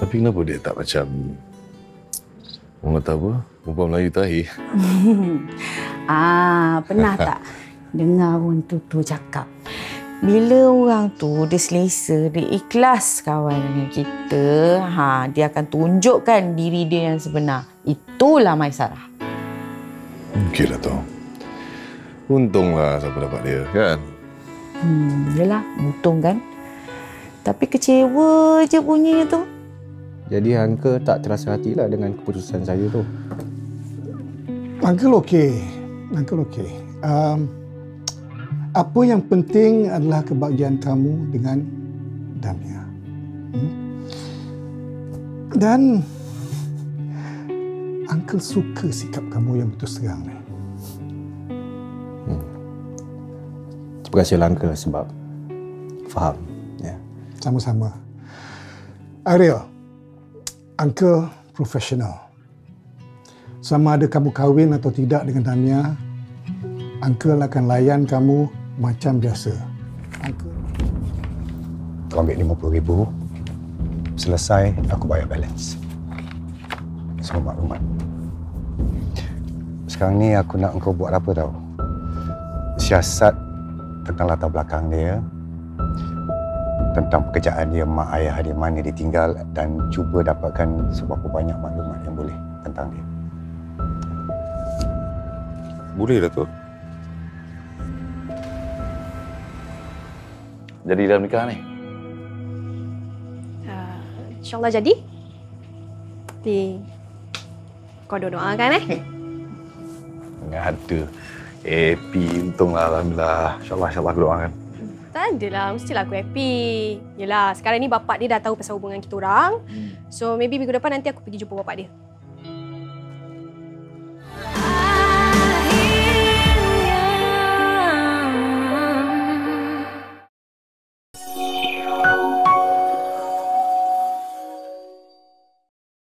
Tapi kenapa dia tak macam, orang kata apa, perempuan Melayu tahir? Pernah tak dengar orang tu cakap, bila orang tu dia selesa, dia ikhlas kawan dengan kita, dia akan tunjukkan diri dia yang sebenar. Itulah Maisarah. Okeylah tu. Untunglah siapa dapat dia, kan? Yelah, untung kan. Tapi kecewa je bunyinya tu. Jadi Uncle tak terasa hatilah dengan keputusan saya tu. Uncle okey. Uncle okey. Apa yang penting adalah kebahagiaan kamu dengan Damia. Dan Uncle suka sikap kamu yang berterus terang ni. Terima kasih Uncle sebab faham. Ya. Sama-sama. Ariel, Uncle profesional. Sama ada kamu kahwin atau tidak dengan Damia, Uncle akan layan kamu macam biasa. Uncle. Kau ambil 50,000. Selesai, aku bayar balance. Semua maklumat. Sekarang ni aku nak engkau buat apa tahu? Siasat tentang latar belakang dia, tentang pekerjaan dia, mak ayah dia, mana dia tinggal, dan cuba dapatkan seberapa banyak maklumat yang boleh tentang dia. Boleh lah tu. Jadi dalam nikah ni? InsyaAllah jadi. Tapi kau doakan Dengan ada. Happy, untunglah Alhamdulillah. InsyaAllah aku doakan. Tak adalah, mestilah aku happy. Yelah, sekarang ni bapak dia dah tahu pasal hubungan kita orang. So maybe minggu depan nanti aku pergi jumpa bapak dia.